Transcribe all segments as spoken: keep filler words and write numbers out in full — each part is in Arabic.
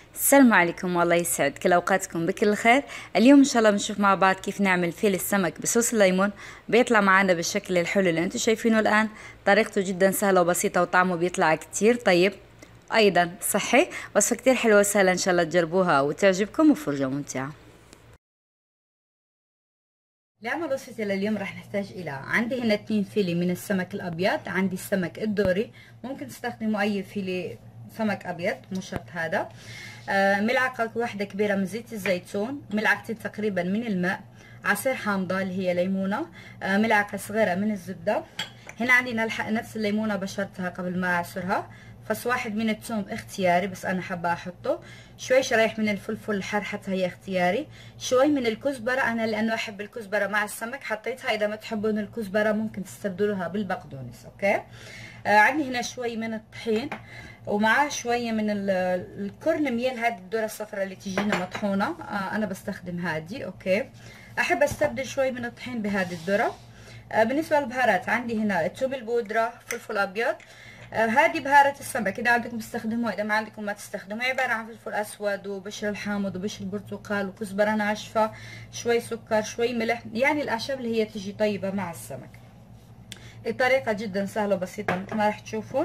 السلام عليكم، والله يسعد كل اوقاتكم بكل خير. اليوم ان شاء الله بنشوف مع بعض كيف نعمل فيل السمك بصوص الليمون. بيطلع معنا بالشكل الحلو اللي انتم شايفينه الان. طريقته جدا سهله وبسيطه وطعمه بيطلع كتير طيب، ايضا صحي. وصفه كتير حلوه وسهله، ان شاء الله تجربوها وتعجبكم وفرجه ممتعه. لعمل وصفتي لليوم راح نحتاج الى عندي هنا اتنين فيلي من السمك الابيض، عندي السمك الدوري، ممكن تستخدموا اي فيلي سمك ابيض مو شرط هذا. آه ملعقه واحده كبيره من زيت الزيتون، ملعقتين تقريبا من الماء، عصير حامضه اللي هي ليمونه، آه ملعقه صغيره من الزبده. هنا عندي نفس الليمونه بشرتها قبل ما اعصرها. فص واحد من الثوم اختياري بس انا حابه احطه، شوي شرايح من الفلفل الحار حتى هي اختياري، شوي من الكزبره انا لانه احب الكزبره مع السمك حطيتها، اذا ما تحبون الكزبره ممكن تستبدلوها بالبقدونس. اوكي. آه عندي هنا شوي من الطحين ومعاه شويه من الكرن ميل، هذه الذره الصفراء اللي تجينا مطحونه، آه انا بستخدم هذه. اوكي. احب استبدل شوي من الطحين بهذه الذره. آه بالنسبه للبهارات عندي هنا توم البودره، فلفل ابيض، آه هذه بهارة السمك، إذا عندكم تستخدموها، إذا ما عندكم ما تستخدموها. عبارة عن فلفل أسود وبشر الحامض وبشر البرتقال وكزبرة ناشفة، شوي سكر، شوي ملح، يعني الأعشاب اللي هي تجي طيبة مع السمك. الطريقة جدا سهلة وبسيطة مثل ما راح تشوفون.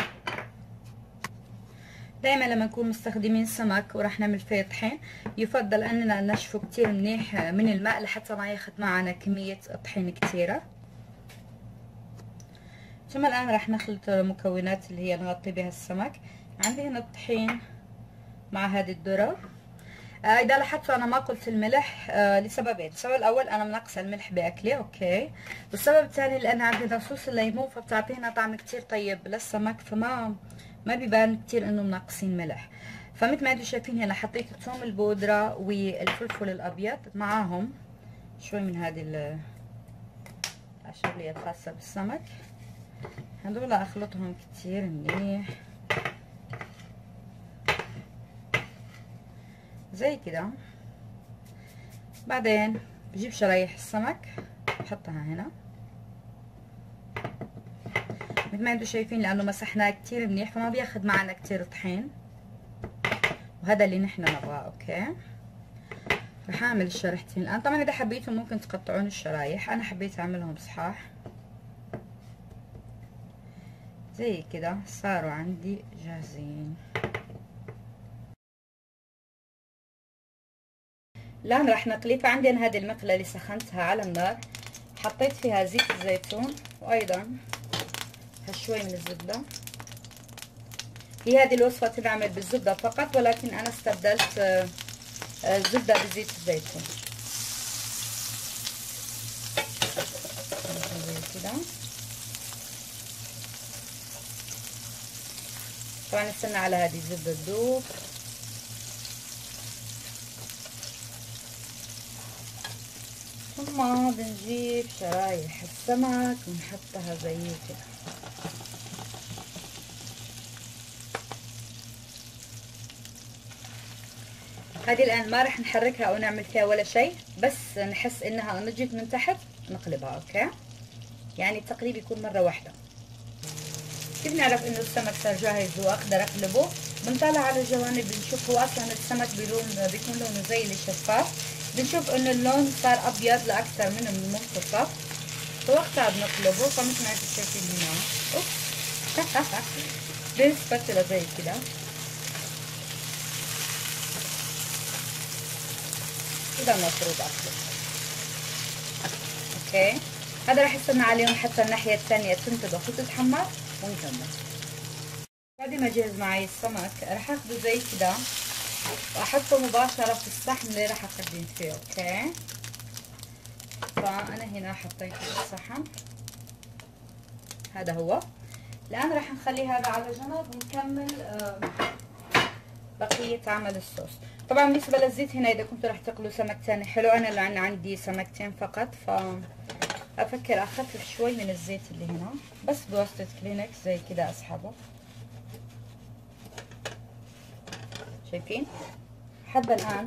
دايما لما نكون مستخدمين سمك وراح نعمل فيه طحين يفضل أننا نشفه كتير منيح من الماء لحتى ما ياخد معنا كمية طحين كتيرة. ثم الآن راح نخلط المكونات اللي هي نغطي بها السمك. عندي هنا الطحين مع هذه الذرة. آه إذا لاحظتوا أنا ما قلت الملح آه لسببين. السبب الأول أنا منقصة الملح بأكلي، أوكي. والسبب الثاني لأن عندنا صوص الليمون فبتعطينا طعم كتير طيب للسمك، فما ما بيبان كتير إنه منقصين ملح. فمثل ما انتم شايفين هنا حطيت الثوم البودرة والفلفل الأبيض معاهم شوي من هذه الأعشاب اللي الخاصة بالسمك. هدول اخلطهم كتير منيح زي كده. بعدين بجيب شرايح السمك بحطها هنا مثل ما انتم شايفين، لانه مسحناه كتير منيح فما بياخد معنا كتير طحين، وهذا اللي نحن نبغاه. اوكي. رح اعمل الشريحتين الان. طبعا اذا حبيتوا ممكن تقطعون الشرايح، انا حبيت اعملهم صحاح زي كده. صاروا عندي جاهزين. الآن راح نقلي. فعندي أنا هذه المقلة اللي سخنتها على النار، حطيت فيها زيت الزيتون وأيضا هالشوي من الزبدة. هي هذه الوصفة تنعمل بالزبدة فقط، ولكن أنا استبدلت الزبدة بزيت الزيتون زي كده. طبعا نستنى على هذه الزبدة تذوب. ثم بنجيب شرايح السمك ونحطها زي كده. هذه الآن ما راح نحركها أو نعمل فيها ولا شيء، بس نحس إنها نجت من تحت نقلبها. أوكي. يعني التقليب يكون مرة واحدة. كيف نعرف إنه السمك صار جاهز وأقدر أقلبه؟ بنطلع على الجوانب بنشوف، هو أصلا السمك بلون بيكون لونه زي الشفاف، بنشوف إنه اللون صار أبيض لأكثر من المنتصف، فوقتها بنقلبه. فمثل ما انتم شايفين هنا أوبس بنسبتله زي كده. كده المفروض أقلب. أوكي. هذا راح يستنى عليهم حتى الناحية الثانية تنطبخ وتتحمر ونكمل. بعد ما جهز معي السمك راح اخده زي كده واحطه مباشرة في الصحن اللي راح اقدم فيه. اوكي. فانا هنا حطيته في الصحن، هذا هو. الان راح نخلي هذا على جنب ونكمل بقية عمل الصوص. طبعا بالنسبة للزيت هنا اذا كنتوا راح تقلوا سمك ثاني حلو، انا لان عندي سمكتين فقط ف افكر اخفف شوي من الزيت اللي هنا، بس بواسطة كلينكس زي كده اسحبه. شايفين؟ حابة الآن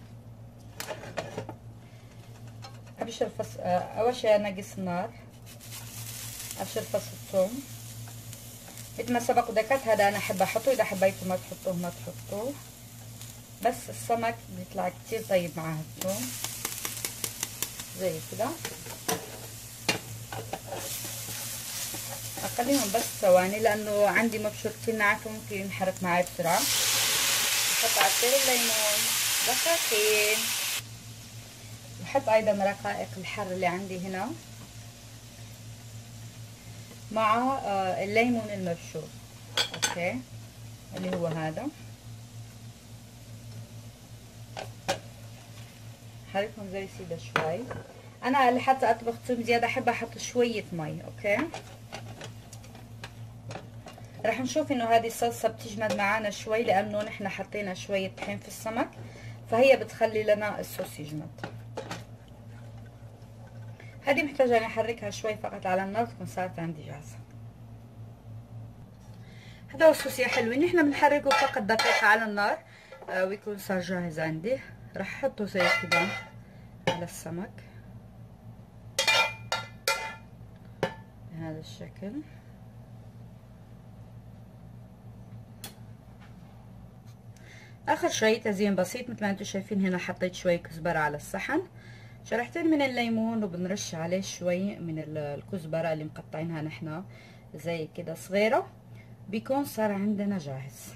أبشر فص أول شيء أنقص النار، أبشر فص الثوم مثل ما سبق وذكرت. هذا أنا أحب أحطه، إذا حبيتوا ما تحطوه ما تحطوه. بس السمك بيطلع كتير طيب معاه الثوم زي كده. اخليهم بس ثواني لانه عندي مبشور كتير ناعم ممكن ينحرق معي بسرعه. بحط عصير الليمون دقيقتين، بحط ايضا رقائق الحر اللي عندي هنا مع الليمون المبشور، اوكي، اللي هو هذا. حركهم زي سيده شوي. انا اللي حتى اطبخ ثوم زياده احب احط شويه مي، اوكي. رح نشوف انه هذه الصلصه بتجمد معانا شوي لانه نحن حطينا شويه طحين في السمك، فهي بتخلي لنا الصوص يجمد. هذه محتاجه اني احركها شوي فقط على النار تكون صارت عندي جاهزه. هذا هو الصوص يا حلوين، نحن بنحركه فقط دقيقه على النار آه ويكون صار جاهز عندي. رح احطه زي كده على السمك بهذا الشكل. اخر شوية تزيين بسيط مثل ما انتم شايفين هنا حطيت شوي كزبرة على الصحن، شريحتين من الليمون وبنرش عليه شوي من الكزبرة اللي مقطعينها نحنا زي كده صغيرة، بيكون صار عندنا جاهز.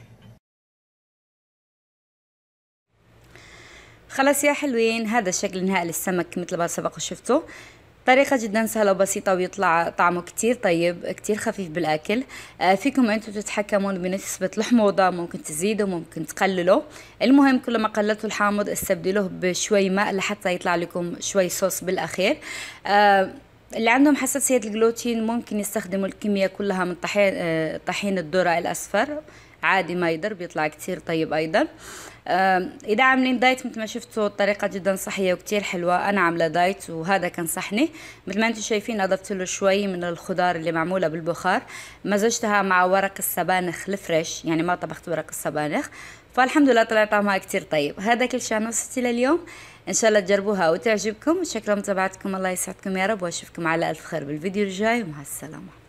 خلاص يا حلوين، هذا الشكل النهائي للسمك مثل ما سبق وشفتوا. طريقة جدا سهلة وبسيطة ويطلع طعمه كتير طيب، كتير خفيف بالأكل. آه فيكم أنتم تتحكمون بنسبة الحموضة، ممكن تزيدوا ممكن تقللوا. المهم كل ما قللتوا الحامض استبدلوه بشوي ماء لحتى يطلع لكم شوي صوص بالأخير. آه اللي عندهم حساسية الجلوتين ممكن يستخدموا الكمية كلها من طحين آه طحين الذرة الأصفر، عادي ما يضر، بيطلع كتير طيب أيضا. آه إذا عاملين دايت مثل ما شفتوا الطريقة جدا صحية وكتير حلوة. أنا عاملة دايت وهذا كان صحني مثل ما انتم شايفين. أضفت له شوي من الخضار اللي معمولة بالبخار، مزجتها مع ورق السبانخ الفريش، يعني ما طبخت ورق السبانخ، فالحمد لله طلع طعمها كتير طيب. هذا كل شيء نصتي لليوم، إن شاء الله تجربوها وتعجبكم. شكرا لمتابعتكم، الله يسعدكم يا رب، وأشوفكم على ألف خير بالفيديو الجاي، ومع السلامة.